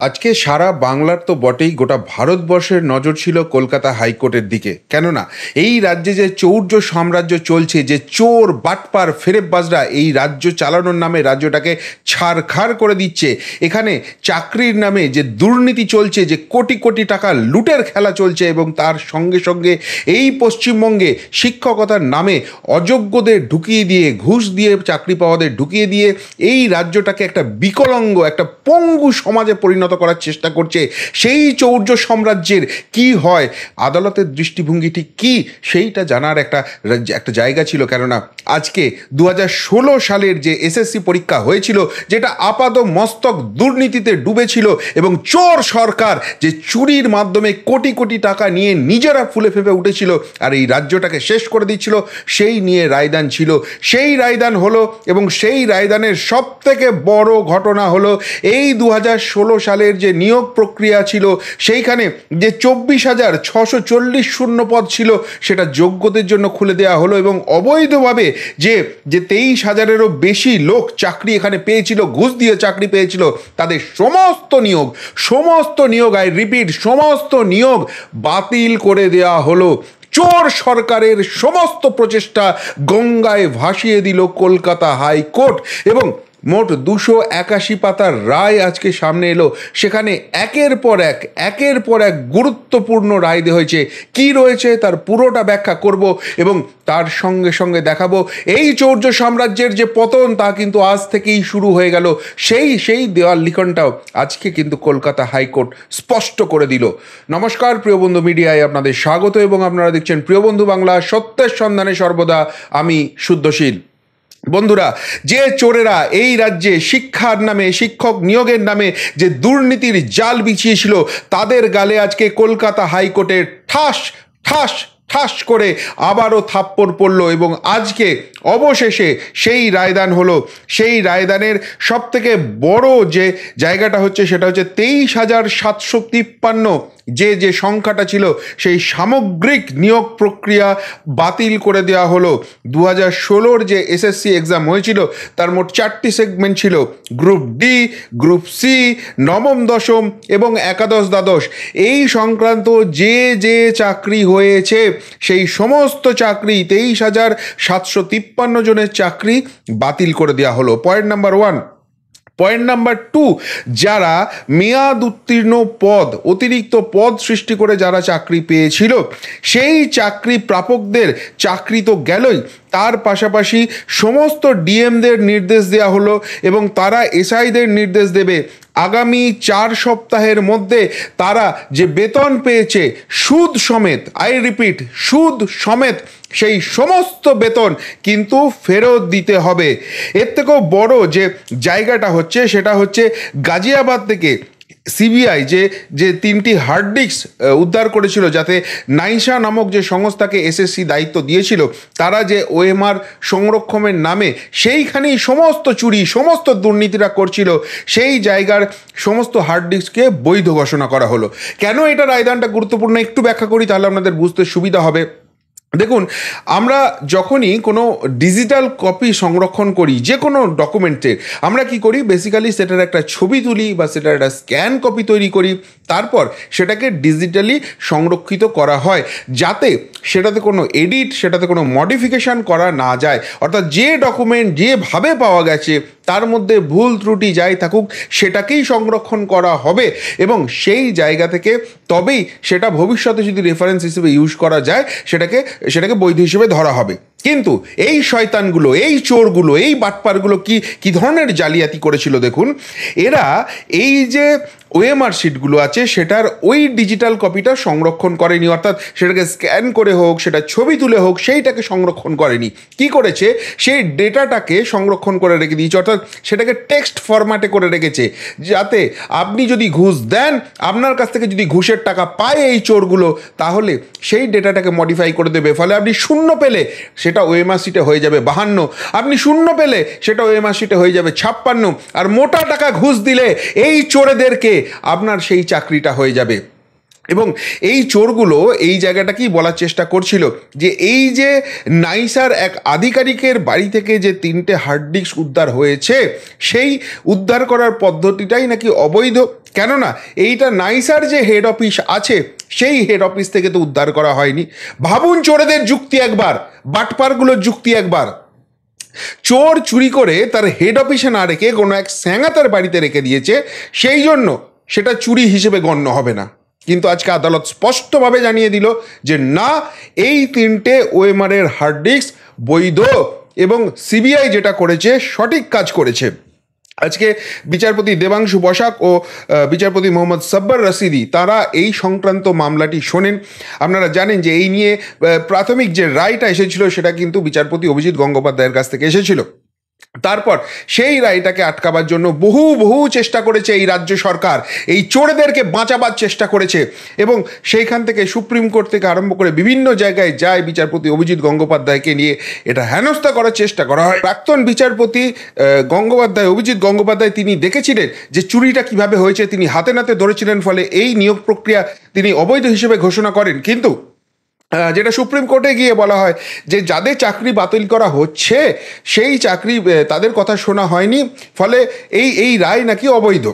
আজকে সারা বাংলার তো বটেই, গোটা ভারতবর্ষের নজর ছিল কলকাতা হাইকোর্টের দিকে। কেননা এই রাজ্যে যে চৌর্য সাম্রাজ্য চলছে, যে চোর বাটপার ফেরেববাজরা এই রাজ্য চালানোর নামে রাজ্যটাকে ছারখার করে দিচ্ছে, এখানে চাকরির নামে যে দুর্নীতি চলছে, যে কোটি কোটি টাকা লুটের খেলা চলছে, এবং তার সঙ্গে সঙ্গে এই পশ্চিমবঙ্গে শিক্ষকতার নামে অযোগ্যদের ঢুকিয়ে দিয়ে, ঘুষ দিয়ে চাকরি পাওয়াদের ঢুকিয়ে দিয়ে এই রাজ্যটাকে একটা বিকলাঙ্গ, একটা পঙ্গু সমাজে পরিণত করার চেষ্টা করছে। সেই চৌর্য সাম্রাজ্যের কি হয়, আদালতের দৃষ্টিভঙ্গি ঠিক কী, সেইটা জানার একটা জায়গা ছিল। কেননা আজকে 2016 সালের যে এসএসসি পরীক্ষা হয়েছিল, যেটা আপাদ মস্তক দুর্নীতিতে ডুবেছিল, এবং চোর সরকার যে চুরির মাধ্যমে কোটি কোটি টাকা নিয়ে নিজেরা ফুলে ফেপে উঠেছিল আর এই রাজ্যটাকে শেষ করে দিচ্ছিল, সেই নিয়ে রায়দান ছিল। সেই রায়দান হলো, এবং সেই রায়দানের সব থেকে বড় ঘটনা হলো এই 2016 সালের যে নিয়োগ প্রক্রিয়া ছিল, সেইখানে যে 24,640 শূন্যপদ ছিল, সেটা যোগ্যদের জন্য খুলে দেওয়া হলো, এবং অবৈধভাবে যে 23,000-এরও বেশি লোক চাকরি এখানে পেয়েছিল, ঘুষ দিয়ে চাকরি পেয়েছিল, তাদের সমস্ত নিয়োগ, আই রিপিট, সমস্ত নিয়োগ বাতিল করে দেওয়া হলো। চোর সরকারের সমস্ত প্রচেষ্টা গঙ্গায় ভাসিয়ে দিল কলকাতা হাইকোর্ট, এবং মোট 281 পাতার রায় আজকে সামনে এলো। সেখানে একের পর এক গুরুত্বপূর্ণ রায় দেওয়া হয়েছে। কি রয়েছে তার পুরোটা ব্যাখ্যা করব, এবং তার সঙ্গে সঙ্গে দেখাবো এই চৌর্য সাম্রাজ্যের যে পতন, তা কিন্তু আজ থেকেই শুরু হয়ে গেল। সেই দেওয়াল লিখনটাও আজকে কিন্তু কলকাতা হাইকোর্ট স্পষ্ট করে দিল। নমস্কার প্রিয় বন্ধু, মিডিয়ায় আপনাদের স্বাগত, এবং আপনারা দেখছেন প্রিয় বন্ধু বাংলা, সত্যের সন্ধানে সর্বদা আমি শুদ্ধশীল। বন্ধুরা, যে চোরেরা এই রাজ্যে শিক্ষার নামে, শিক্ষক নিয়োগের নামে যে দুর্নীতির জাল বিছিয়েছিল, তাদের গালে আজকে কলকাতা হাইকোর্টের ঠাস ঠাস ঠাস করে আবারও থাপ্পড় পড়ল, এবং আজকে অবশেষে সেই রায়দান হলো। সেই রায়দানের সবথেকে বড় যে জায়গাটা হচ্ছে, সেটা হচ্ছে 23,753 যে সংখ্যাটা ছিল, সেই সামগ্রিক নিয়োগ প্রক্রিয়া বাতিল করে দেওয়া হলো। 2016 যে এসএসসি এক্সাম হয়েছিল, তার মোট 4টি সেগমেন্ট ছিল: গ্রুপ ডি, গ্রুপ সি, নবম দশম এবং একাদশ দ্বাদশ। এই সংক্রান্ত যে চাকরি হয়েছে, সেই সমস্ত চাকরি, 23,753 জনের চাকরি বাতিল করে দেওয়া হলো। Point number 1। পয়েন্ট নাম্বার 2, যারা মেয়াদ উত্তীর্ণ পদ, অতিরিক্ত পদ সৃষ্টি করে যারা চাকরি পেয়েছিল, সেই চাকরি প্রাপকদের চাকরি তো গেলই, তার পাশাপাশি সমস্ত ডিএমদের নির্দেশ দেওয়া হলো, এবং তারা এসআইদের নির্দেশ দেবে আগামী 4 সপ্তাহের মধ্যে তারা যে বেতন পেয়েছে সুদ সমেত, আই রিপিট, সুদ সমেত, সেই সমস্ত বেতন কিন্তু ফেরত দিতে হবে। এর থেকেও বড় যে জায়গাটা হচ্ছে, সেটা হচ্ছে গাজিয়াবাদ থেকে সিবিআই যে 3টি হার্ড ডিস্ক উদ্ধার করেছিল, যাতে নাইসা নামক যে সংস্থাকে এসএসসি দায়িত্ব দিয়েছিল, তারা যে ওএমআর সংরক্ষণের নামে সেইখানেই সমস্ত চুরি, সমস্ত দুর্নীতিরা করছিল, সেই জায়গার সমস্ত হার্ড ডিস্ককে বৈধ ঘোষণা করা হলো। কেন এটা রায়দানটা গুরুত্বপূর্ণ, একটু ব্যাখ্যা করি, তাহলে আপনাদের বুঝতে সুবিধা হবে। দেখুন, আমরা যখনই কোনো ডিজিটাল কপি সংরক্ষণ করি যে কোনো ডকুমেন্টের, আমরা কি করি, বেসিক্যালি সেটার একটা ছবি তুলি বা সেটার একটা স্ক্যান কপি তৈরি করি, তারপর সেটাকে ডিজিটালি সংরক্ষিত করা হয়, যাতে সেটাতে কোনো এডিট, সেটাতে কোনো মডিফিকেশান করা না যায়। অর্থাৎ যে ডকুমেন্ট যেভাবে পাওয়া গেছে, তার মধ্যে ভুল ত্রুটি যাই থাকুক, সেটাকেই সংরক্ষণ করা হবে, এবং সেই জায়গা থেকে তবেই সেটা ভবিষ্যতে যদি রেফারেন্স হিসেবে ইউজ করা যায়, সেটাকে বৈধ হিসেবে ধরা হবে। কিন্তু এই শয়তানগুলো, এই চোরগুলো, এই বাটপারগুলো কি ধরনের জালিয়াতি করেছিল দেখুন। এরা এই যে ওএমআর শিটগুলো আছে, সেটার ওই ডিজিটাল কপিটা সংরক্ষণ করেনি, অর্থাৎ সেটাকে স্ক্যান করে হোক, সেটা ছবি তুলে হোক, সেইটাকে সংরক্ষণ করেনি। কি করেছে, সেই ডেটাটাকে সংরক্ষণ করে রেখে দিয়েছে, অর্থাৎ সেটাকে টেক্সট ফরম্যাটে করে রেখেছে, যাতে আপনি যদি ঘুষ দেন, আপনার কাছ থেকে যদি ঘুষের টাকা পায় এই চোরগুলো, তাহলে সেই ডেটাটাকে মডিফাই করে দেবে। ফলে আপনি শূন্য পেলে সেটা ওএমআর শিটে হয়ে যাবে 52, আপনি শূন্য পেলে সেটা ওএমআর শিটে হয়ে যাবে 56, আর মোটা টাকা ঘুষ দিলে এই চোরেদেরকে আপনার সেই চাকরিটা হয়ে যাবে। এবং এই চোরগুলো এই জায়গাটাকেই বলার চেষ্টা করছিল যে এই যে নাইসার এক আধিকারিকের বাড়ি থেকে যে 3টে হার্ড ডিস্ক উদ্ধার হয়েছে সেই উদ্ধার করার পদ্ধতিটাই নাকি অবৈধ, কেননা এইটা নাইসার যে হেড অফিস আছে সেই হেড অফিস থেকে তো উদ্ধার করা হয়নি। ভাবুন চোরেদের যুক্তি একবার, বাটপারগুলোর যুক্তি একবার। চোর চুরি করে তার হেড অফিসে না রেখে কোনো এক স্যাঙা তার বাড়িতে রেখে দিয়েছে, সেই জন্য সেটা চুরি হিসেবে গণ্য হবে না। কিন্তু আজকে আদালত স্পষ্টভাবে জানিয়ে দিল যে না, এই 3টে ওএমআরের হার্ড ডিস্ক বৈধ এবং সিবিআই যেটা করেছে সঠিক কাজ করেছে। আজকে বিচারপতি দেবাংশু বসাক ও বিচারপতি মোহাম্মদ সাব্বার রশিদি তারা এই সংক্রান্ত মামলাটি শোনেন। আপনারা জানেন যে এই নিয়ে প্রাথমিক যে রায়টা এসেছিল সেটা কিন্তু বিচারপতি অভিজিৎ গঙ্গোপাধ্যায়ের কাছ থেকে এসেছিল। তারপর সেই রায়টাকে আটকাবার জন্য বহু চেষ্টা করেছে এই রাজ্য সরকার, এই চোরদেরকে বাঁচাবার চেষ্টা করেছে এবং সেইখান থেকে সুপ্রিম কোর্ট থেকে আরম্ভ করে বিভিন্ন জায়গায় যায় বিচারপতি অভিজিৎ গঙ্গোপাধ্যায়কে নিয়ে এটা হেনস্থা করার চেষ্টা করা হয়। প্রাক্তন বিচারপতি অভিজিৎ গঙ্গোপাধ্যায় তিনি দেখেছিলেন যে চুরিটা কিভাবে হয়েছে, তিনি হাতে নাতে ধরেছিলেন, ফলে এই নিয়োগ প্রক্রিয়া তিনি অবৈধ হিসেবে ঘোষণা করেন। কিন্তু যেটা সুপ্রিম কোর্টে গিয়ে বলা হয় যে যাদের চাকরি বাতিল করা হচ্ছে সেই চাকরি তাদের কথা শোনা হয়নি, ফলে এই রায় নাকি অবৈধ।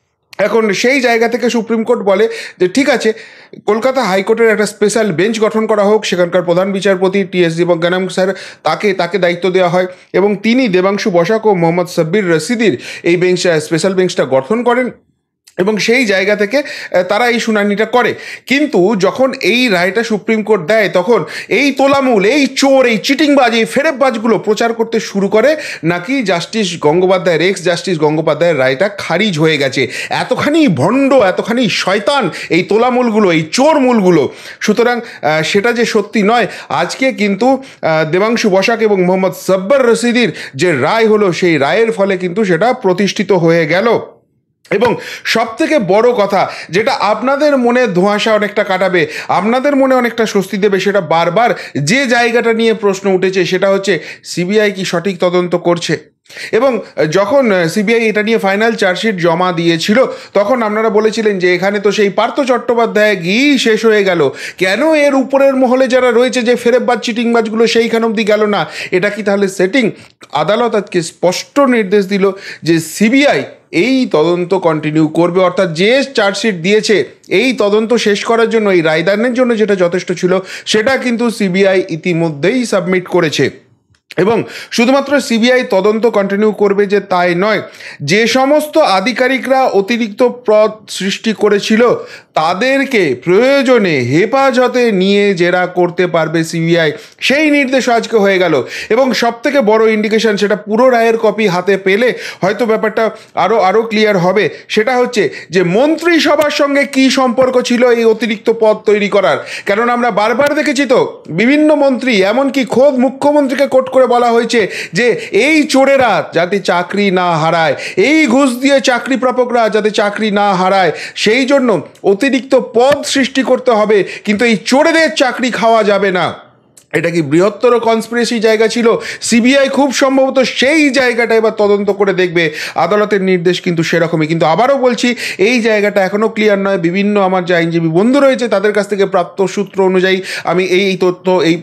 এখন সেই জায়গা থেকে সুপ্রিম কোর্ট বলে যে ঠিক আছে, কলকাতা হাইকোর্টের একটা স্পেশাল বেঞ্চ গঠন করা হোক, সেখানকার প্রধান বিচারপতি টি.এস. দিবজ্ঞানম স্যার তাকে দায়িত্ব দেওয়া হয় এবং তিনি দেবাংশু বসাক ও মোহাম্মদ সাব্বির রশিদির এই স্পেশাল বেঞ্চটা গঠন করেন এবং সেই জায়গা থেকে তারা এই শুনানিটা করে। কিন্তু যখন এই রায়টা সুপ্রিম কোর্ট দেয় তখন এই তোলামূল, এই চোর, এই চিটিংবাজ, এই ফেরেববাজগুলো প্রচার করতে শুরু করে নাকি জাস্টিস গঙ্গোপাধ্যায়ের জাস্টিস গঙ্গোপাধ্যায়ের রায়টা খারিজ হয়ে গেছে। এতখানি ভণ্ড, এতখানি শয়তান এই তোলামূলগুলো, এই চোর মূলগুলো। সুতরাং সেটা যে সত্যি নয়, আজকে কিন্তু দেবাংশু বসাক এবং মোহাম্মদ সাব্বার রশিদির যে রায় হলো সেই রায়ের ফলে কিন্তু সেটা প্রতিষ্ঠিত হয়ে গেল। এবং সব থেকে বড় কথা যেটা আপনাদের মনে ধোঁয়াশা অনেকটা কাটাবে, আপনাদের মনে অনেকটা স্বস্তি দেবে, সেটা বারবার যে জায়গাটা নিয়ে প্রশ্ন উঠেছে সেটা হচ্ছে সিবিআই কি সঠিক তদন্ত করছে। এবং যখন সিবিআই এটা নিয়ে ফাইনাল চার্জশিট জমা দিয়েছিল তখন আপনারা বলেছিলেন যে এখানে তো সেই পার্থ চট্টোপাধ্যায় গিয়েই শেষ হয়ে গেল, কেন এর উপরের মহলে যারা রয়েছে যে ফেরেববাজ চিটিংবাজগুলো সেইখান অবধি গেল না, এটা কি তাহলে সেটিং? আদালত আজকে স্পষ্ট নির্দেশ দিল যে সিবিআই এই তদন্ত কন্টিনিউ করবে, অর্থাৎ যে চার্জশিট দিয়েছে এই তদন্ত শেষ করার জন্য, এই রায়দানের জন্য যেটা যথেষ্ট ছিল সেটা কিন্তু সিবিআই ইতিমধ্যেই সাবমিট করেছে। এবং শুধুমাত্র সিবিআই তদন্ত কন্টিনিউ করবে যে তাই নয়, যে সমস্ত আধিকারিকরা অতিরিক্ত পদ সৃষ্টি করেছিল তাদেরকে প্রয়োজনে হেফাজতে নিয়ে জেরা করতে পারবে সিবিআই, সেই নির্দেশ আজকে হয়ে গেল। এবং সবথেকে বড় ইন্ডিকেশন, সেটা পুরো রায়ের কপি হাতে পেলে হয়তো ব্যাপারটা আরও ক্লিয়ার হবে, সেটা হচ্ছে যে মন্ত্রিসভার সঙ্গে কি সম্পর্ক ছিল এই অতিরিক্ত পদ তৈরি করার। কেননা আমরা বারবার দেখেছি তো বিভিন্ন মন্ত্রী, এমনকি খোদ মুখ্যমন্ত্রীকে কোট করে বলা হয়েছে যে এই চোরেরা যাতে চাকরি না হারায়, এই ঘুষ দিয়ে চাকরি প্রাপকরা যাতে চাকরি না হারায়, সেই জন্য অতিরিক্ত পদ সৃষ্টি করতে হবে, কিন্তু এই চোরেদের চাকরি খাওয়া যাবে না। এটা কি বৃহত্তর কনস্পিরেসি জায়গা ছিল? সিবিআই খুব সম্ভবত সেই জায়গাটা এবার তদন্ত করে দেখবে। আদালতের নির্দেশ কিন্তু সেরকমই। কিন্তু আবারও বলছি, এই জায়গাটা এখনও ক্লিয়ার নয়। বিভিন্ন আমার যে আইনজীবী বন্ধু রয়েছে তাদের কাছ থেকে প্রাপ্ত সূত্র অনুযায়ী আমি এই তথ্য,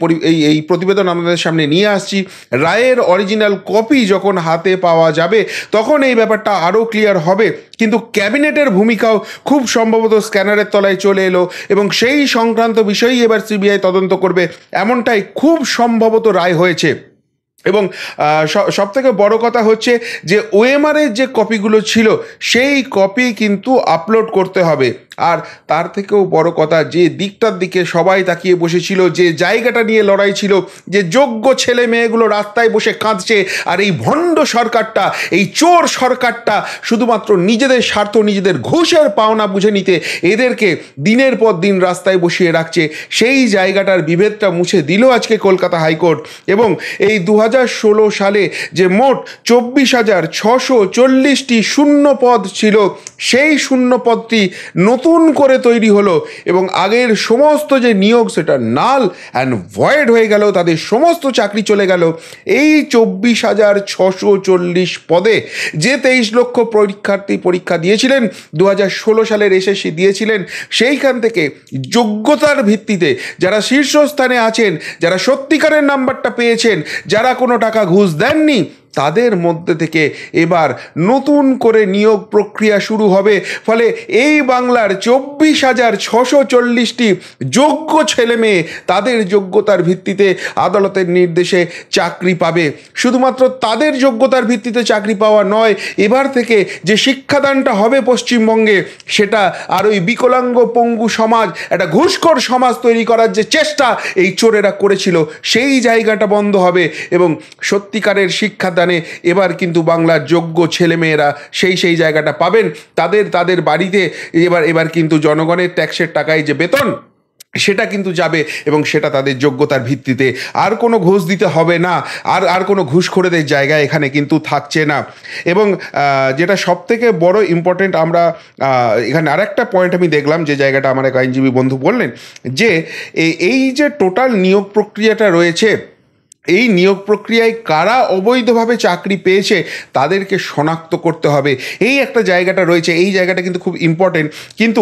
এই প্রতিবেদন আমাদের সামনে নিয়ে আসছি। রায়ের অরিজিনাল কপি যখন হাতে পাওয়া যাবে তখন এই ব্যাপারটা আরও ক্লিয়ার হবে। কিন্তু ক্যাবিনেটের ভূমিকাও খুব সম্ভবত স্ক্যানারের তলায় চলে এলো এবং সেই সংক্রান্ত বিষয়েই এবার সিবিআই তদন্ত করবে, এমনটাই খুব সম্ভবত রায় হয়েছে। এবং সবথেকে বড় কথা হচ্ছে যে ওএমআরের যে কপিগুলো ছিল সেই কপি কিন্তু আপলোড করতে হবে। আর তার থেকেও বড় কথা, যে দিকটার দিকে সবাই তাকিয়ে বসেছিল, যে জায়গাটা নিয়ে লড়াই ছিল, যে যোগ্য ছেলে মেয়েগুলো রাস্তায় বসে কাঁদছে, আর এই ভণ্ড সরকারটা, এই চোর সরকারটা শুধুমাত্র নিজেদের স্বার্থ, নিজেদের ঘুষের পাওনা বুঝে নিতে এদেরকে দিনের পর দিন রাস্তায় বসিয়ে রাখছে, সেই জায়গাটার বিভেদটা মুছে দিল আজকে কলকাতা হাইকোর্ট। এবং এই সালে যে মোট 24,640টি শূন্য পদ ছিল, সেই শূন্য পদটি নতুন করে তৈরি হলো এবং আগের সমস্ত যে নিয়োগ সেটা নাল অ্যান্ড ভয়েড হয়ে গেল, তাদের সমস্ত চাকরি চলে গেল। এই 24,640 পদে যে 23 লক্ষ পরীক্ষার্থী পরীক্ষা দিয়েছিলেন, 2016 সালের এসএসসি দিয়েছিলেন, সেইখান থেকে যোগ্যতার ভিত্তিতে যারা শীর্ষস্থানে আছেন, যারা সত্যিকারের নাম্বারটা পেয়েছেন, যারা কোনো টাকা ঘুষ দেননি, তাদের মধ্যে থেকে এবার নতুন করে নিয়োগ প্রক্রিয়া শুরু হবে। ফলে এই বাংলার 24,640টি যোগ্য ছেলে মেয়ে তাদের যোগ্যতার ভিত্তিতে আদালতের নির্দেশে চাকরি পাবে। শুধুমাত্র তাদের যোগ্যতার ভিত্তিতে চাকরি পাওয়া নয়, এবার থেকে যে শিক্ষাদানটা হবে পশ্চিমবঙ্গে, সেটা আর ওই বিকলাঙ্গ পঙ্গু সমাজ, একটা ঘুষখোর সমাজ তৈরি করার যে চেষ্টা এই চোরেরা করেছিল, সেই জায়গাটা বন্ধ হবে এবং সত্যিকারের শিক্ষাদান এবার কিন্তু বাংলার যোগ্য ছেলেমেয়েরা সেই জায়গাটা পাবেন। তাদের বাড়িতে এবার কিন্তু জনগণের ট্যাক্সের টাকায় যে বেতন, সেটা কিন্তু যাবে এবং সেটা তাদের যোগ্যতার ভিত্তিতে। আর কোনো ঘুষ দিতে হবে না, আর কোনো ঘুষখোরেদের জায়গা এখানে কিন্তু থাকছে না। এবং যেটা সবথেকে বড় ইম্পর্টেন্ট, আমরা এখানে আরেকটা পয়েন্ট আমি দেখলাম, যে জায়গাটা আমার এক আইনজীবী বন্ধু বললেন, যে এই যে টোটাল নিয়োগ প্রক্রিয়াটা রয়েছে, এই নিয়োগ প্রক্রিয়ায় কারা অবৈধভাবে চাকরি পেয়েছে তাদেরকে শনাক্ত করতে হবে, এই একটা জায়গাটা রয়েছে। এই জায়গাটা কিন্তু খুব ইম্পর্টেন্ট। কিন্তু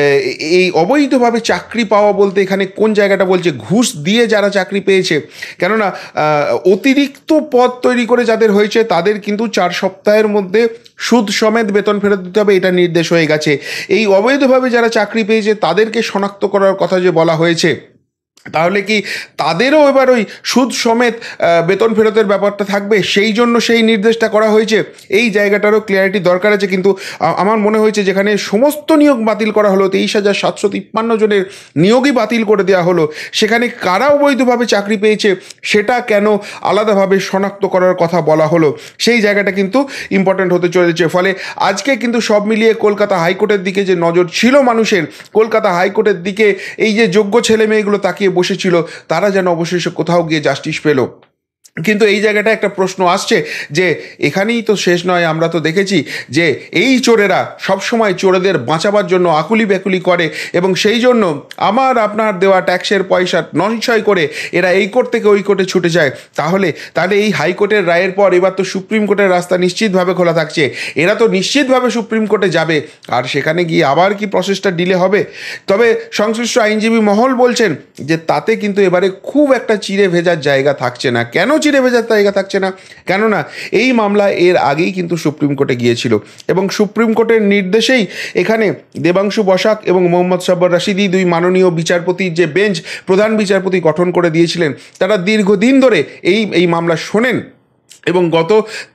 এই অবৈধভাবে চাকরি পাওয়া বলতে এখানে কোন জায়গাটা বলছে? ঘুষ দিয়ে যারা চাকরি পেয়েছে। কেননা অতিরিক্ত পদ তৈরি করে যাদের হয়েছে তাদের কিন্তু 4 সপ্তাহের মধ্যে সুদ সমেত বেতন ফেরত দিতে হবে, এটা নির্দেশ হয়ে গেছে। এই অবৈধভাবে যারা চাকরি পেয়েছে তাদেরকে শনাক্ত করার কথা যে বলা হয়েছে, তাহলে কি তাদেরও এবার ওই সুদ সমেত বেতন ফেরতের ব্যাপারটা থাকবে? সেই জন্য সেই নির্দেশটা করা হয়েছে। এই জায়গাটারও ক্লিয়ারিটি দরকার আছে। কিন্তু আমার মনে হয়েছে যেখানে সমস্ত নিয়োগ বাতিল করা হলো, 23,753 জনের নিয়োগই বাতিল করে দেওয়া হলো, সেখানে কারা অবৈধভাবে চাকরি পেয়েছে সেটা কেন আলাদাভাবে শনাক্ত করার কথা বলা হলো, সেই জায়গাটা কিন্তু ইম্পর্ট্যান্ট হতে চলেছে। ফলে আজকে কিন্তু সব মিলিয়ে কলকাতা হাইকোর্টের দিকে যে নজর ছিল মানুষের, কলকাতা হাইকোর্টের দিকে এই যে যোগ্য ছেলে মেয়েগুলো তাকিয়ে বসেছিল, তারা যেন অবশেষে কোথাও গিয়ে জাস্টিস পেল। কিন্তু এই জায়গাটা একটা প্রশ্ন আসছে যে এখানেই তো শেষ নয়। আমরা তো দেখেছি যে এই চোরেরা সবসময় চোরেদের বাঁচাবার জন্য আকুলি ব্যাকুলি করে এবং সেই জন্য আমার আপনার দেওয়া ট্যাক্সের পয়সা নয় করে এরা এই কোর্ট থেকে ওই কোর্টে ছুটে যায়। তাহলে এই হাইকোর্টের রায়ের পর এবার তো সুপ্রিম কোর্টের রাস্তা নিশ্চিতভাবে খোলা থাকছে। এরা তো নিশ্চিতভাবে সুপ্রিম কোর্টে যাবে, আর সেখানে গিয়ে আবার কি প্রসেসটা ডিলে হবে? তবে সংশ্লিষ্ট আইনজীবী মহল বলছেন যে তাতে কিন্তু এবারে খুব একটা চিড়ে ভেজার জায়গা থাকছে না। কেন চিড়ে ভেজার জায়গা থাকছে না? কেননা এই মামলা এর আগেই কিন্তু সুপ্রিম কোর্টে গিয়েছিল এবং সুপ্রিম কোর্টের নির্দেশেই এখানে দেবাংশু বসাক এবং মোহাম্মদ সাব্বর রাশিদি, 2 মাননীয় বিচারপতির যে বেঞ্চ প্রধান বিচারপতি গঠন করে দিয়েছিলেন, তারা দীর্ঘদিন ধরে এই মামলা শোনেন এবং গত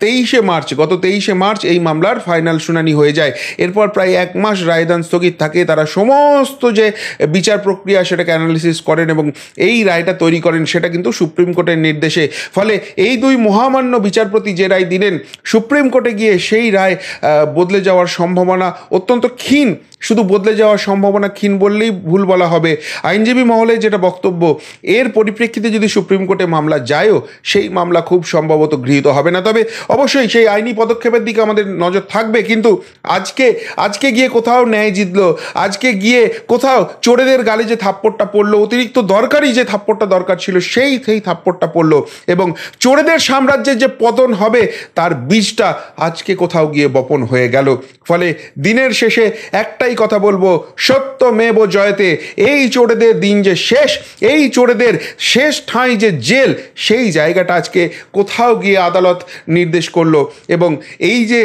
23শে মার্চ এই মামলার ফাইনাল শুনানি হয়ে যায়। এরপর প্রায় 1 মাস রায়দান স্থগিত থাকে। তারা সমস্ত যে বিচার প্রক্রিয়া সেটাকে অ্যানালিসিস করেন এবং এই রায়টা তৈরি করেন, সেটা কিন্তু সুপ্রিম কোর্টের নির্দেশে। ফলে এই 2 মহামান্য বিচারপতি যে রায় দিলেন, সুপ্রিম কোর্টে গিয়ে সেই রায় বদলে যাওয়ার সম্ভাবনা অত্যন্ত ক্ষীণ। শুধু বদলে যাওয়ার সম্ভাবনা ক্ষীণ বললেই ভুল বলা হবে। আইনজীবী মহলে যেটা বক্তব্য, এর পরিপ্রেক্ষিতে যদি সুপ্রিম কোর্টে মামলা যায়ও, সেই মামলা খুব সম্ভবত গৃহীত হবে না। তবে অবশ্যই সেই আইনি পদক্ষেপের দিকে আমাদের নজর থাকবে। কিন্তু আজকে গিয়ে কোথাও ন্যায় জিতলো, আজকে গিয়ে কোথাও চোরেদের গালে যে থাপ্পড়টা পড়লো, অতিরিক্ত দরকারি যে থাপ্পড়টা দরকার ছিল সেই থাপ্পড়টা পড়লো এবং চোরেদের সাম্রাজ্যের যে পতন হবে তার বীজটা আজকে কোথাও গিয়ে বপন হয়ে গেল। ফলে দিনের শেষে একটাই কথা বলবো, সত্যমেব জয়তে। এই চোরেদের দিন যে শেষ, এই চোরেদের শেষ ঠাঁই যে জেল, সেই জায়গাটা আজকে কোথাও গিয়ে আদালত নির্দেশ করলো এবং এই যে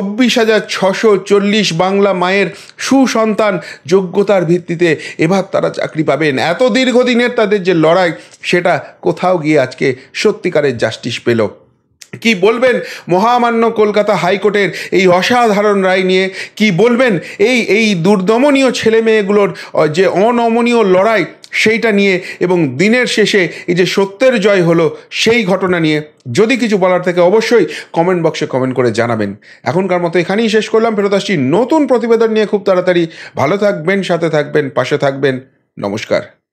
24,640 বাংলা মায়ের সুসন্তান যোগ্যতার ভিত্তিতে এবার তারা চাকরি পাবেন, এত দীর্ঘদিনের তাদের যে লড়াই, সেটা কোথাও গিয়ে আজকে সত্যিকারের জাস্টিস পেল। কি বলবেন মহামান্য কলকাতা হাইকোর্টের এই অসাধারণ রায় নিয়ে? কি বলবেন এই দুর্দমনীয় ছেলে মেয়েগুলোর যে অনমনীয় লড়াই সেইটা নিয়ে এবং দিনের শেষে এই যে সত্যের জয় হলো সেই ঘটনা নিয়ে? যদি কিছু বলার থাকে অবশ্যই কমেন্ট বক্সে কমেন্ট করে জানাবেন। এখনকার মতো এখানেই শেষ করলাম। ফেরত আসছি নতুন প্রতিবেদন নিয়ে খুব তাড়াতাড়ি। ভালো থাকবেন, সাথে থাকবেন, পাশে থাকবেন। নমস্কার।